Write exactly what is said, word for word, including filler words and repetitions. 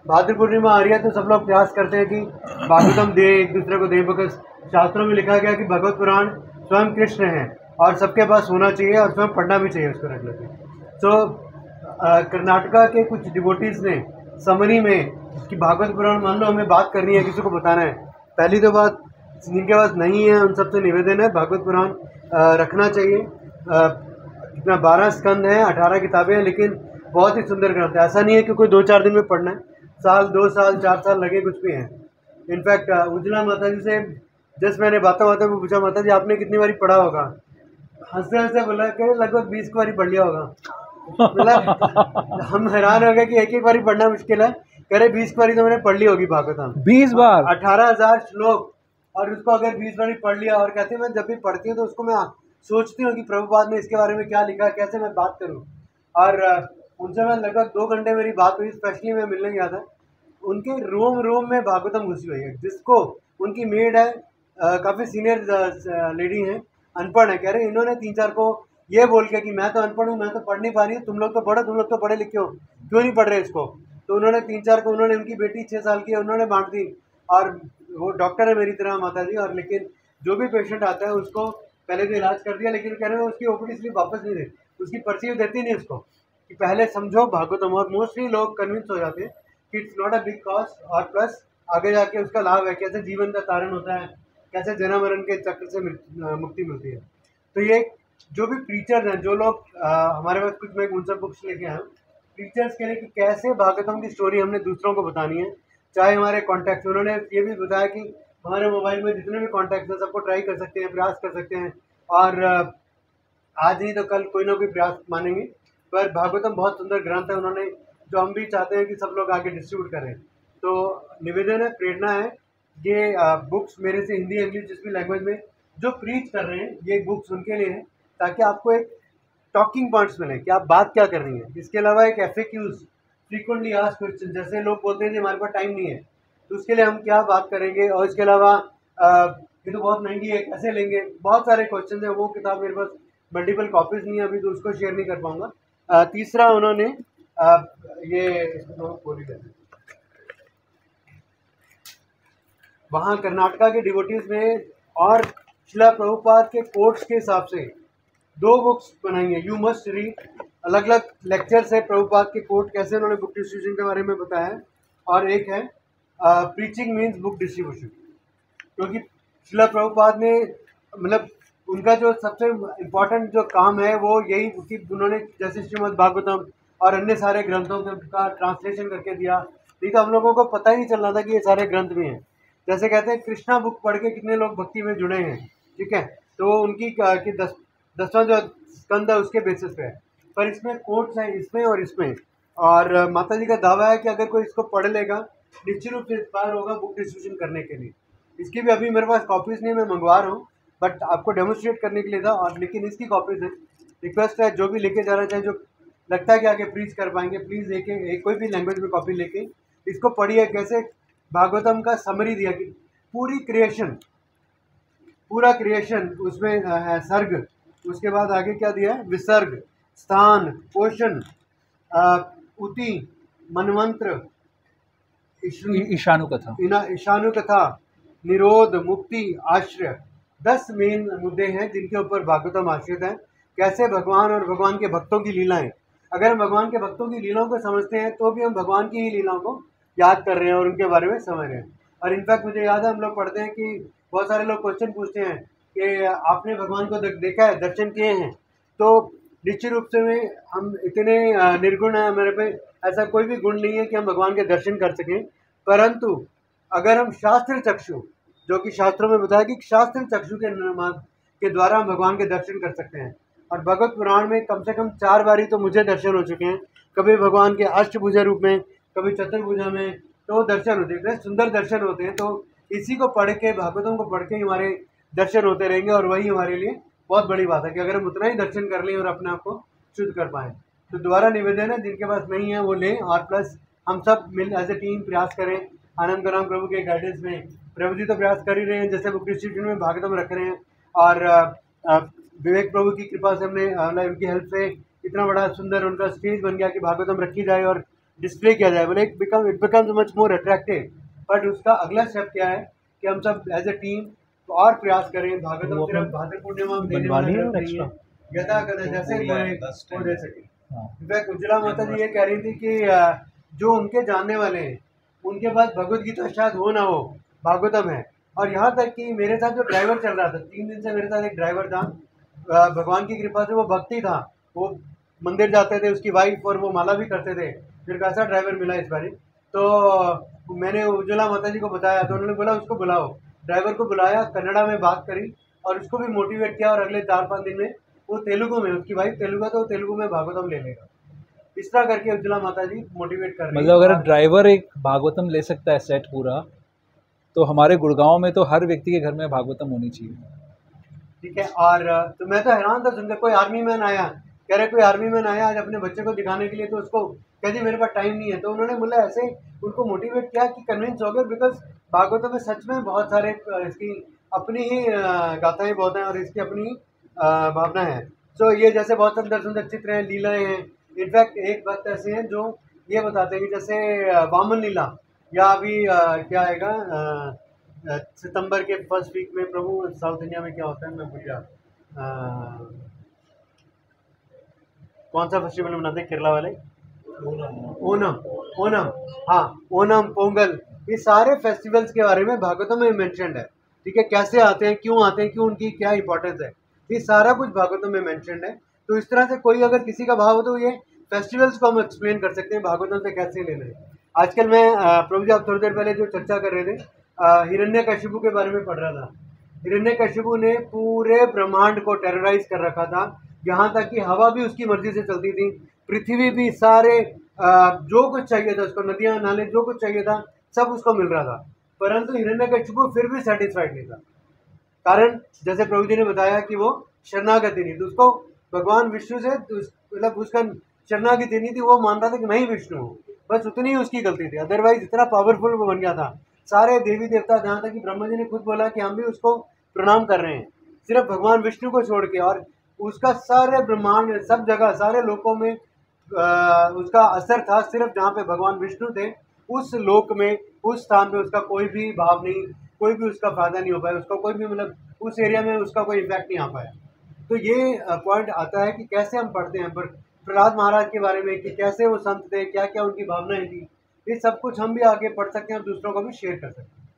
भाद्र पूर्णिमा आ रही है तो सब लोग प्रयास करते हैं कि भागवतम दे, एक दूसरे को दें, बिकॉज शास्त्रों में लिखा गया कि भगवत पुराण स्वयं कृष्ण है और सबके पास होना चाहिए और स्वयं पढ़ना भी चाहिए उसको रेगुलरली। सो कर्नाटका के कुछ डिवोटीज ने समरी में कि भागवत पुराण मान लो हमें बात करनी है, किसी को बताना है, पहली तो बात जिनके पास नहीं है उन सबसे निवेदन है भागवत पुराण रखना चाहिए। कितना बारह स्कंद हैं, अठारह किताबें हैं, लेकिन बहुत ही सुंदर ग्रंथ है। ऐसा नहीं है कि कोई दो चार दिन में पढ़ना है, साल दो साल चार साल लगे कुछ भी हैं। इनफैक्ट उज्ज्वला माता जी से जस्ट मैंने बातों बातों में पूछा, माता जी आपने कितनी बारी पढ़ा होगा? हंसते हंसते बोला कि लगभग बीस बारी पढ़ लिया होगा। मतलब हम हैरान हो गए कि एक एक बारी पढ़ना मुश्किल है, कह रहे बीस बारी तो मैंने पढ़ ली होगी भागवतम। बीस बार अठारह हजार श्लोक, और उसको अगर बीस बारी पढ़ लिया। और कहते हैं मैं जब भी पढ़ती हूँ तो उसको मैं सोचती हूँ कि प्रभुपाद ने इसके बारे में क्या लिखा, कैसे मैं बात करूँ। और उनसे मैं लगभग दो घंटे मेरी बात हुई, स्पेशली मैं मिलने गया था। उनके रोम रोम में भागवतम घुसी हुई है, जिसको उनकी मेड है, काफ़ी सीनियर लेडी हैं, अनपढ़ है, कह रहे इन्होंने तीन चार को ये बोल के कि मैं तो अनपढ़ हूँ, मैं तो पढ़ नहीं पा रही हूँ, तुम लोग तो पढ़ो, तुम लोग तो पढ़े लिखे हो, क्यों नहीं पढ़ रहे इसको। तो उन्होंने तीन चार को, उन्होंने उनकी बेटी छः साल की है, उन्होंने बांट दी। और वो डॉक्टर है मेरी तरह माता जी, और लेकिन जो भी पेशेंट आता है उसको पहले तो इलाज कर दिया, लेकिन कह रहे हैं उसकी ओपीडी स्लिप वापस नहीं दे, उसकी पर्ची देती नहीं उसको कि पहले समझो भागवतम। और मोस्टली लोग कन्विंस हो जाते हैं कि it's not a big cost, और प्लस आगे जाके उसका लाभ है, कैसे जीवन का तारण होता है, कैसे जन्म मरण के चक्र से मुक्ति मिलती है। तो ये जो भी प्रीचर्स हैं, जो लोग हमारे पास कुछ मैं उनसे बुक्स लेके आया हूँ प्रीचर्स के लिए कि कैसे भागवतम की स्टोरी हमने दूसरों को बतानी है, चाहे हमारे कॉन्टैक्ट। उन्होंने ये भी बताया कि हमारे मोबाइल में जितने भी कॉन्टैक्ट हैं सबको ट्राई कर सकते हैं, प्रयास कर सकते हैं, और आज नहीं तो कल कोई ना कोई प्रयास मानेंगे। पर भागवतम बहुत सुंदर ग्रंथ है, उन्होंने जो हम भी चाहते हैं कि सब लोग आगे डिस्ट्रीब्यूट करें। तो निवेदन है, प्रेरणा है, ये बुक्स मेरे से हिंदी इंग्लिश जिस भी लैंग्वेज में जो प्रीच कर रहे हैं ये बुक्स उनके लिए हैं, ताकि आपको एक टॉकिंग पॉइंट्स मिले कि आप बात क्या कर रही हैं। इसके अलावा एक एफएक्यूज, फ्रीक्वेंटली आस्क्ड क्वेश्चन, जैसे लोग बोलते हैं कि हमारे पास टाइम नहीं है तो उसके लिए हम क्या बात करेंगे, और इसके अलावा ये तो बहुत महंगी है, कैसे लेंगे, बहुत सारे क्वेश्चन हैं। वो किताब मेरे पास मल्टीपल कॉपीज नहीं है अभी, तो उसको शेयर नहीं कर पाऊंगा। तीसरा उन्होंने आ, ये वहाँ कर्नाटका के डिवोटीज में और शिला प्रभुपाद के कोट्स के हिसाब से दो बुक्स बनाई हैं, यू मस्ट रीड। अलग अलग लेक्चर्स है प्रभुपाद के कोट, कैसे उन्होंने बुक डिस्ट्रीब्यूशन के बारे में बताया है। और एक है प्रीचिंग मीन्स बुक डिस्ट्रीब्यूशन, क्योंकि शिला प्रभुपाद ने मतलब उनका जो सबसे इम्पोर्टेंट जो काम है वो यही कि उन्होंने जैसे श्रीमद् भागवतम और अन्य सारे ग्रंथों का ट्रांसलेशन करके दिया, नहीं तो हम लोगों को पता ही नहीं चल रहा था कि ये सारे ग्रंथ भी हैं। जैसे कहते हैं कृष्णा बुक पढ़ के कितने लोग भक्ति में जुड़े हैं, ठीक है, तो उनकी कि दस दसवां जो स्कंद है उसके बेसिस पे है। पर इसमें कोट्स हैं इसमें और इसमें, और माता जी का दावा है कि अगर कोई इसको पढ़ लेगा निश्चित रूप से इंस्पायर होगा बुक डिस्ट्रीब्यूशन करने के लिए। इसकी भी अभी मेरे पास कॉपीज़ नहीं, मैं मंगवा रहा हूँ, बट आपको डेमोन्स्ट्रेट करने के लिए था। और लेकिन इसकी कॉपीज़ है, रिक्वेस्ट है जो भी लेके जाना चाहे, जो लगता है कि आगे प्रीच कर पाएंगे, प्लीज़ लेके एक कोई भी लैंग्वेज में कॉपी लेके इसको पढ़िए। कैसे भागवतम का समरी दिया कि पूरी क्रिएशन, पूरा क्रिएशन उसमें है, सर्ग, उसके बाद आगे क्या दिया है, विसर्ग, स्थान, पोषण, उति, मनमंत्र, ईशानु कथा, ईशानु कथा, निरोध, मुक्ति, आश्रय, दस मेन मुद्दे हैं जिनके ऊपर भागवतम आश्रित है। कैसे भगवान और भगवान के भक्तों की लीलाएं, अगर हम भगवान के भक्तों की लीलाओं को समझते हैं तो भी हम भगवान की ही लीलाओं को याद कर रहे हैं और उनके बारे में समझ रहे हैं। और इनफैक्ट मुझे याद है हम लोग पढ़ते हैं कि बहुत सारे लोग क्वेश्चन पूछते हैं कि आपने भगवान को देखा है, दर्शन किए हैं, तो निश्चित रूप से में हम इतने निर्गुण हैं, हमारे पे ऐसा कोई भी गुण नहीं है कि हम भगवान के दर्शन कर सकें। परंतु अगर हम शास्त्र चक्षु, जो कि शास्त्रों में बताया कि शास्त्र चक्षु के निर्माण के द्वारा हम भगवान के दर्शन कर सकते हैं। और भगवत पुराण में कम से कम चार बारी तो मुझे दर्शन हो चुके हैं, कभी भगवान के अष्टभुजा रूप में, कभी चतुर्भुजा में, तो दर्शन होते हैं, सुंदर दर्शन होते हैं। तो इसी को पढ़ के, भागवतों को पढ़ के हमारे दर्शन होते रहेंगे, और वही हमारे लिए बहुत बड़ी बात है कि अगर हम उतना ही दर्शन कर लें और अपने आप को शुद्ध कर पाएँ। तो दोबारा निवेदन है, जिनके पास नहीं है वो लें, और प्लस हम सब मिल एज ए टीम प्रयास करें आनंद राम प्रभु के गाइडेंस में। प्रभु जी तो प्रयास कर ही रहे हैं, जैसे बुक डिस्ट्रीब्यूशन में भागवतम रख रहे हैं, और विवेक प्रभु की कृपा से हमने उनकी हेल्प से इतना बड़ा सुंदर उनका स्टेज बन गया कि भागवतम रखी जाए और डिस्प्ले किया जाए, बोले become it becomes much more attractive. But उसका अगला स्टेप क्या है कि हम सब एज ए टीम तो और प्रयास करें। भागवतम सिर्फ भाद्र पूर्णिमा में देने वाला ग्रंथ नहीं है, यथा कदा जैसे कोई वो दे सके। इनफैक्ट उज्ज्वला माता जी ये कह रही थी कि जो उनके जानने वाले हैं उनके पास भगवत गीता शायद हो ना हो, भागवतम है। और यहाँ तक कि मेरे साथ जो ड्राइवर चल रहा था, तीन दिन से मेरे साथ एक ड्राइवर था, भगवान की कृपा से वो भक्ति था, वो मंदिर जाते थे, उसकी वाइफ और वो माला भी करते थे। फिर कैसा ड्राइवर मिला इस बारी, तो मैंने उज्ज्वला माता जी को बताया तो उन्होंने बोला उसको बुलाओ। ड्राइवर को बुलाया, कन्नड़ा में बात करी और उसको भी मोटिवेट किया, और अगले चार पाँच दिन में वो तेलुगु में, उसकी वाइफ तेलुगु है तो तेलुगु में भागवतम ले लेगा। इस तरह करके उज्ज्वला माता जी मोटिवेट कर रही है। मतलब अगर ड्राइवर एक भागवतम ले सकता है सेट पूरा, तो हमारे गुड़गांव में तो हर व्यक्ति के घर में भागवतम होनी चाहिए। ठीक है। और तो मैं तो हैरान था सुनकर, कोई आर्मी मैन आया, कह रहे कोई आर्मी मैन आया आज अपने बच्चे को दिखाने के लिए, तो उसको कह दी मेरे पास टाइम नहीं है। तो उन्होंने बोला ऐसे उनको मोटिवेट किया कि कन्विंस हो गए, बिकॉज भागवतम में सच में बहुत सारे इसकी अपनी ही गाथाएं बहुत हैं और इसकी अपनी भावना है। सो ये जैसे बहुत सुंदर सुंदर चित्र हैं, लीलाएं हैं। इनफैक्ट एक वक्त ऐसे हैं जो ये बताते हैं कि जैसे वामन लीला, या अभी आ, क्या आएगा आ, सितंबर के फर्स्ट वीक में प्रभु साउथ इंडिया में क्या होता है मैं भूल गया, कौन सा फेस्टिवल मनाते हैं केरला वाले, ओनम। ओनम हाँ, ओनम, पोंगल, ये सारे फेस्टिवल्स के बारे में भागवतम में मेंशन्ड है। ठीक है, कैसे आते हैं, क्यों आते हैं, क्यों उनकी क्या इंपॉर्टेंस है, ये सारा कुछ भागवतम में मेंशन्ड है। तो इस तरह से कोई अगर किसी का भाव हो तो ये फेस्टिवल्स को हम एक्सप्लेन कर सकते हैं भागवतम से कैसे लेना है। आजकल मैं प्रभु जी आप थोड़ी देर पहले जो चर्चा कर रहे थे, हिरण्यकशिपु के बारे में पढ़ रहा था। हिरण्यकशिपु ने पूरे ब्रह्मांड को टेरराइज कर रखा था, यहाँ तक कि हवा भी उसकी मर्जी से चलती थी, पृथ्वी भी, सारे जो कुछ चाहिए था उसको, नदियाँ नाले जो कुछ चाहिए था सब उसको मिल रहा था। परंतु हिरण्यकशिपु फिर भी सेटिस्फाइड नहीं था। कारण जैसे प्रभु जी ने बताया कि वो शरणागति नहीं थी, उसको भगवान विष्णु से मतलब उसका शरणागति नहीं थी, वो मान रहा था कि मैं ही विष्णु हूँ, बस उतनी ही उसकी गलती थी। अदरवाइज इतना पावरफुल वो बन गया था, सारे देवी देवता, जहाँ तक कि ब्रह्मा जी ने खुद बोला कि हम भी उसको प्रणाम कर रहे हैं, सिर्फ भगवान विष्णु को छोड़ के। और उसका सारे ब्रह्मांड सब जगह सारे लोकों में आ, उसका असर था, सिर्फ जहाँ पे भगवान विष्णु थे उस लोक में, उस स्थान पे उसका कोई भी भाव नहीं, कोई भी उसका फायदा नहीं हो पाया, उसका कोई भी मतलब उस एरिया में उसका कोई इम्पैक्ट नहीं आ पाया। तो ये पॉइंट आता है कि कैसे हम पढ़ते हैं पर प्रहलाद महाराज के बारे में, कि कैसे वो संत थे, क्या क्या उनकी भावनाएं थी, ये सब कुछ हम भी आगे पढ़ सकते हैं और दूसरों को भी शेयर कर सकते हैं।